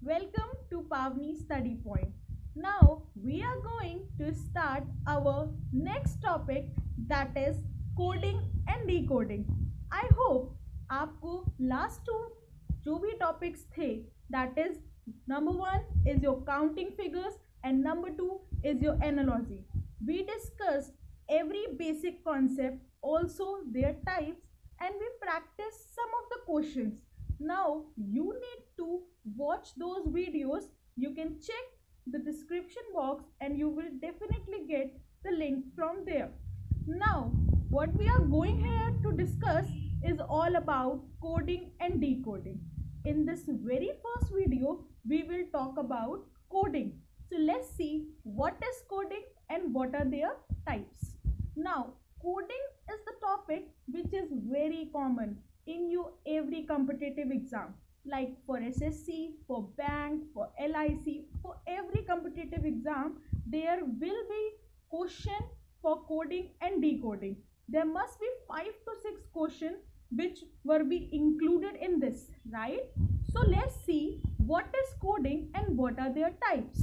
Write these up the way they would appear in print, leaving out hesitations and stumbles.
Welcome to Pavni Study Point. Now we are going to start our next topic, that is coding and decoding. I hope आपको last two जो भी topics थे, that is number one is your counting figures and number two is your analogy. We discussed every basic concept, also their types, and we practiced some of the questions. Now you need to watch those videos. You can check the description box and you will definitely get the link from there. Now what we are going here to discuss is all about coding and decoding. In this very first video we will talk about coding. So let's see what is coding and what are their types. Now coding is the topic which is very common in your every competitive exam, like for SSC, for bank, for LIC, for every competitive exam there will be question for coding and decoding. There must be 5 to 6 questions which will be included in this, right? So let's see what is coding and what are their types.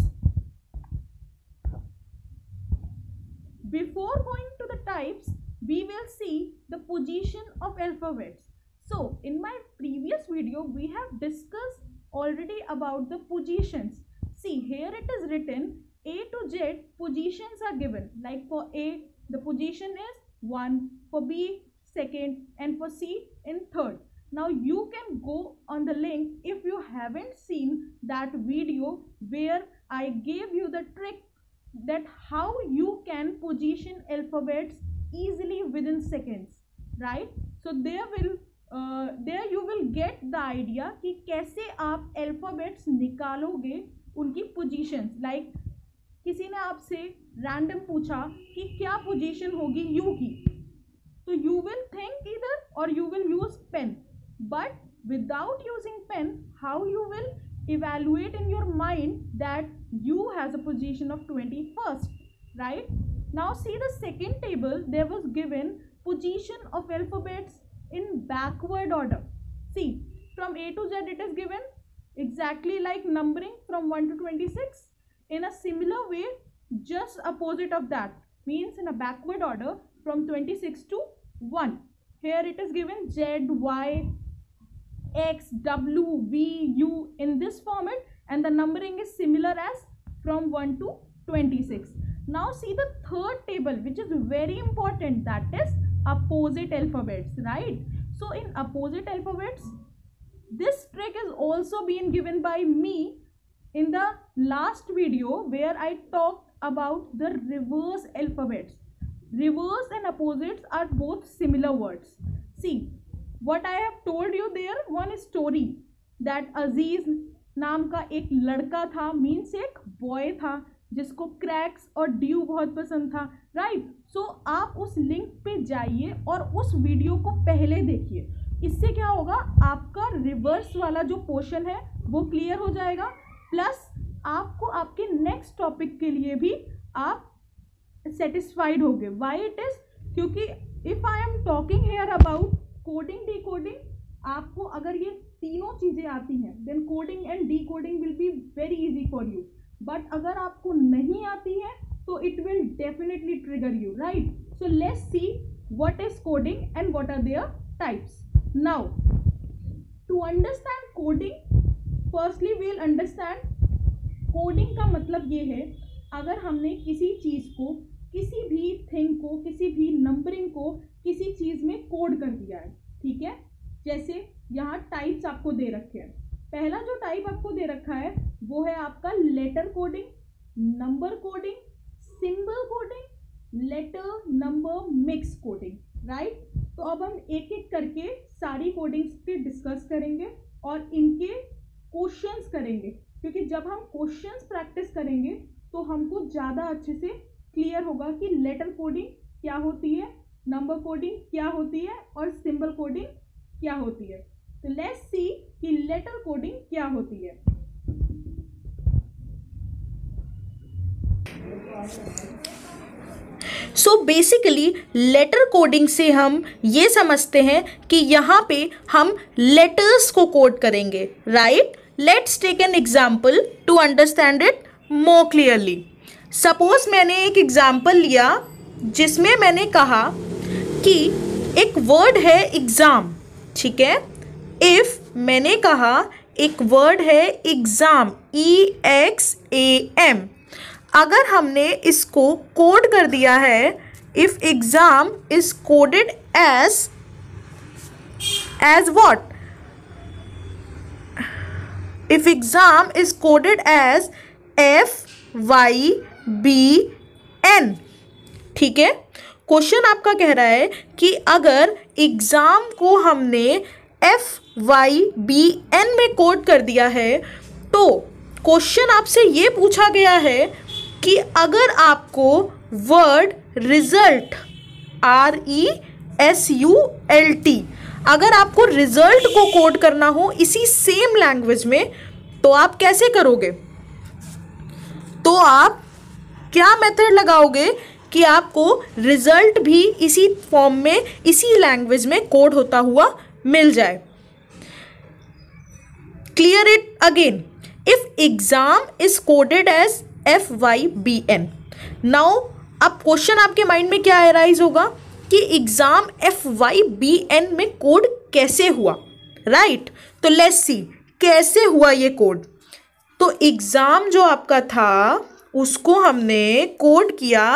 Before going to the types, we will see the position of alphabets. So in my previous video we have discussed already about the positions. See, here it is written A to Z positions are given, like for A the position is 1, for B second, and for C in third. Now you can go on the link if you haven't seen that video where I gave you the trick that how you can position alphabets easily within seconds, right? So there you will get the idea कि कैसे आप alphabets निकालोगे उनकी positions. Like किसी ने आपसे random पूछा कि क्या position होगी U की, so you will think either or you will use pen, but without using pen, how you will evaluate in your mind that U has a position of 21st, right? Now see the second table, there was given position of alphabets in backward order. See, from A to Z it is given exactly like numbering from 1 to 26. In a similar way, just opposite of that, means in a backward order from 26 to 1. Here it is given Z, Y, X, W, V, U in this format, and the numbering is similar as from 1 to 26. Now see the third table, which is very important, that is opposite alphabets, right? So in opposite alphabets, this trick is also being given by me in the last video where I talked about the reverse alphabets. Reverse and opposites are both similar words. See what I have told you there, one story that Aziz नाम का एक लड़का था, means एक boy था जिसको cracks और due बहुत पसंद था, राइट? सो आप उस लिंक पे जाइए और उस वीडियो को पहले देखिए. इससे क्या होगा, आपका रिवर्स वाला जो पोर्शन है वो क्लियर हो जाएगा, प्लस आपको आपके नेक्स्ट टॉपिक के लिए भी आप सेटिस्फाइड होंगे. व्हाई इट इज, क्योंकि if I am talking here about coding decoding, आपको अगर ये तीनों चीजें आती हैं then coding and decoding will be very easy for you. But अगर आपको नहीं आती है तो it will definitely trigger you, right? So let's see what is coding and what are their types. Now to understand coding, firstly we will understand coding का मतलब ये है, अगर हमने किसी चीज को, किसी भी थिंग को, किसी भी नंबरिंग को किसी चीज में कोड कर दिया है, ठीक है? जैसे यहाँ टाइप्स आपको दे रखे हैं. पहला जो टाइप आपको दे रखा है वो है आपका letter coding, number coding, symbol coding, letter number mix coding, right? तो अब हम एक एक करके सारी कोडिंग्स पे डिस्कस करेंगे और इनके क्वेश्चंस करेंगे, क्योंकि जब हम क्वेश्चंस प्रैक्टिस करेंगे तो हमको ज़्यादा अच्छे से क्लियर होगा कि लेटर कोडिंग क्या होती है, नंबर कोडिंग क्या होती है और सिंबल कोडिंग क्या होती है. तो लेट्स सी कि लेटर कोडिंग क्या होती है. सो बेसिकली लेटर कोडिंग से हम ये समझते हैं कि यहाँ पे हम लेटर्स को कोड करेंगे, right? Let's take an example to understand it more clearly. Suppose मैंने एक एग्जाम्पल लिया जिसमें मैंने कहा कि एक वर्ड है एग्ज़ाम, ठीक है। इफ़ मैंने कहा एक वर्ड है एग्ज़ाम, EXAM, अगर हमने इसको कोड कर दिया है, if exam is coded as what? If exam is coded as FYBN, ठीक है। क्वेश्चन आपका कह रहा है कि अगर एग्जाम को हमने FYBN में कोड कर दिया है, तो क्वेश्चन आपसे ये पूछा गया है कि अगर आपको वर्ड रिजल्ट, RESULT, अगर आपको रिजल्ट को कोड करना हो इसी सेम लैंग्वेज में, तो आप कैसे करोगे? तो आप क्या मेथड लगाओगे कि आपको रिजल्ट भी इसी फॉर्म में, इसी लैंग्वेज में कोड होता हुआ मिल जाए। Clear it again. If exam is coded as FYBN, now अब क्वेश्चन आपके माइंड में क्या अराइज होगा कि एग्जाम FYBN में कोड कैसे हुआ, राइट? तो लेट्स सी कैसे हुआ ये कोड। तो एग्जाम जो आपका था उसको हमने कोड किया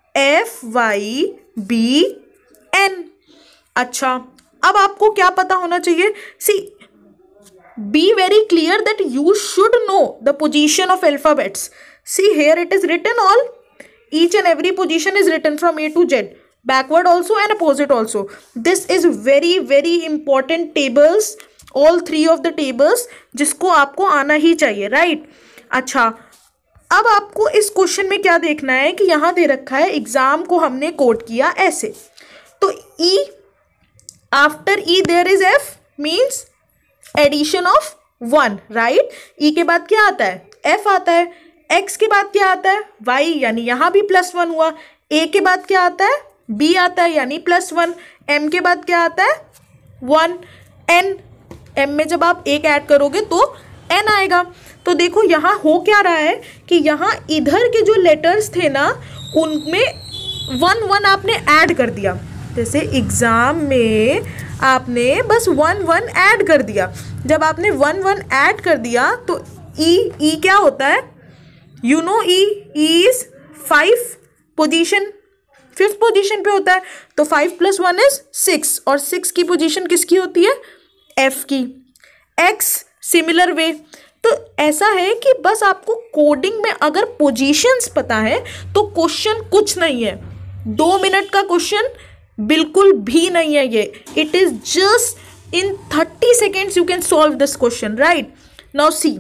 FYBN। अच्छा, अब आपको क्या पता होना चाहिए? See, be very clear that you should know the position of alphabets. See here it is written all, each and every position is written from A to Z, backward also and opposite also. This is very very important tables, all three of the tables, जिसको आपको आना ही चाहिए, right? अच्छा, अब आपको इस question में क्या देखना है कि यहाँ दे रखा है एग्जाम को हमने कोड किया ऐसे, तो E after E there is F means addition of 1, right? E के बाद क्या आता है? F आता है। X के बाद क्या आता है? Y, यानी यहाँ भी +1 हुआ। A के बाद क्या आता है? B आता है, यानी +1। M के बाद क्या आता है? 1। N, M में जब आप एक ऐड करोगे तो N आएगा। तो देखो यहाँ हो क्या रहा है कि यहाँ इधर के जो लेटर्स थे ना, उनमें 1 आपने ऐड कर दिया। जैसे एग्ज़ाम में आपने बस 1 ऐड कर दिया। जब आपने 1 ऐड कर दिया तो E क्या होता है? You know E is 5 position, 5th position पे होता है। तो 5 + 1 इज 6, और 6 की पोजीशन किसकी होती है? F की। X similar way. तो ऐसा है कि बस आपको कोडिंग में अगर पोजीशंस पता है तो क्वेश्चन कुछ नहीं है। 2 मिनट का क्वेश्चन बिल्कुल भी नहीं है ये। It is just in 30 seconds you can solve this question, right? Now see,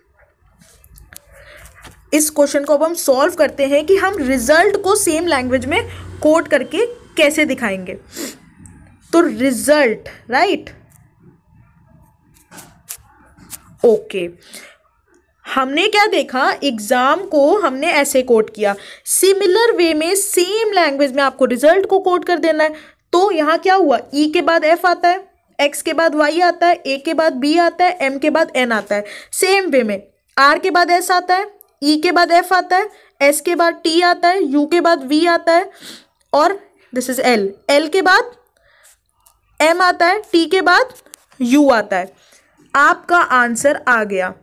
इस क्वेश्चन को अब हम सॉल्व करते हैं कि हम रिजल्ट को सेम लैंग्वेज में कोड करके कैसे दिखाएंगे। तो रिजल्ट, राइट? ओके, हमने क्या देखा? एग्जाम को हमने ऐसे कोड किया। सिमिलर वे में सेम लैंग्वेज में आपको रिजल्ट को कोड कर देना है। तो यहाँ क्या हुआ? E के बाद F आता है, X के बाद Y आता है, A के बाद B आता है, M के बाद N आता है। सेम वे में R के बाद S आता है, E के बाद F आता है, S के बाद T आता है, U के बाद V आता है, और दिस इज L, L के बाद M आता है, T के बाद U आता है। आपका आंसर आ गया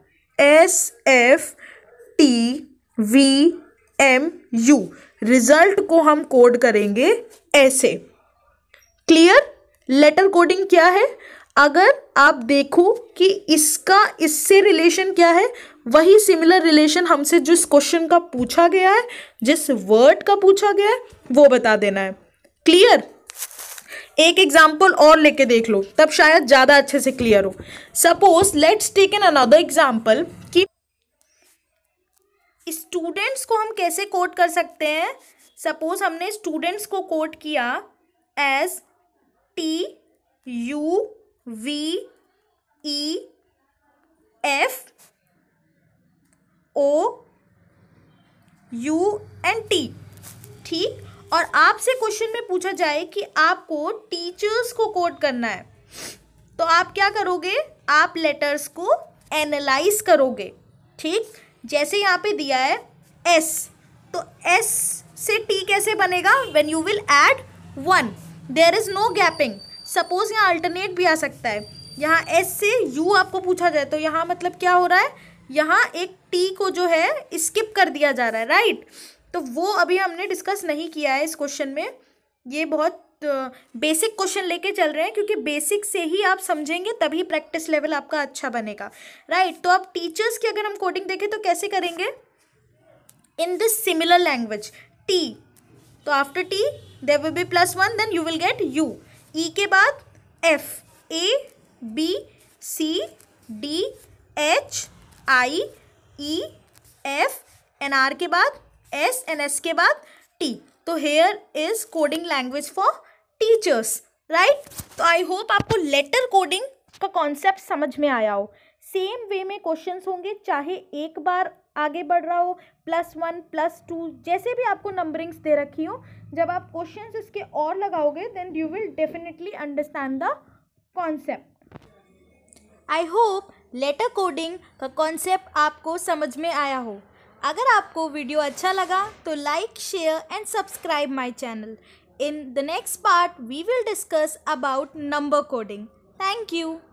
SFTVMU। रिजल्ट को हम कोड करेंगे ऐसे। क्लियर? लेटर कोडिंग क्या है? अगर आप देखो कि इसका इससे रिलेशन क्या है, वही सिमिलर रिलेशन हमसे जिस क्वेश्चन का पूछा गया है, जिस वर्ड का पूछा गया है, वो बता देना है। क्लियर? एक एग्जाम्पल और लेके देख लो, तब शायद ज़्यादा अच्छे से क्लियर हो। Suppose let's take an another example कि स्टूडेंट्स को हम कैसे कोड कर सकते हैं। सपोज हमने स्टूडेंट्स को कोड किया एज TUVEFOUNT, ठीक? और आपसे क्वेश्चन में पूछा जाए कि आपको टीचर्स को कोड करना है, तो आप क्या करोगे? आप लेटर्स को एनालाइज करोगे, ठीक, जैसे यहाँ पे दिया है S, तो S से T कैसे बनेगा? When you will add 1, there is no gapping. Suppose यहाँ अल्टरनेट भी आ सकता है, यहाँ S से U आपको पूछा जाए तो यहाँ मतलब क्या हो रहा है, यहाँ एक T को जो है स्किप कर दिया जा रहा है, राइट। तो वो अभी हमने डिस्कस नहीं किया है इस क्वेश्चन में, ये बहुत बेसिक क्वेश्चन लेके चल रहे हैं, क्योंकि बेसिक से ही आप समझेंगे तभी प्रैक्टिस लेवल आपका अच्छा बनेगा, राइट। तो अब टीचर्स की अगर हम कोडिंग देखें तो कैसे करेंगे? In this similar language T, तो after T there will be +1, then you will get U, E के बाद F, A B C D H I E F and R के बाद S एंड S के बाद T। तो here is coding language for teachers, right. तो I hope आपको letter coding का कॉन्सेप्ट समझ में आया हो। सेम वे में क्वेश्चंस होंगे, चाहे एक बार आगे बढ़ रहा हो, +1 +2 जैसे भी आपको नंबरिंग्स दे रखी हो, जब आप क्वेश्चंस इसके और लगाओगे then you will definitely understand the concept. I hope letter coding का कॉन्सेप्ट आपको समझ में आया हो। अगर आपको वीडियो अच्छा लगा तो like, share and subscribe my channel. In the next part, we will discuss about number coding. Thank you.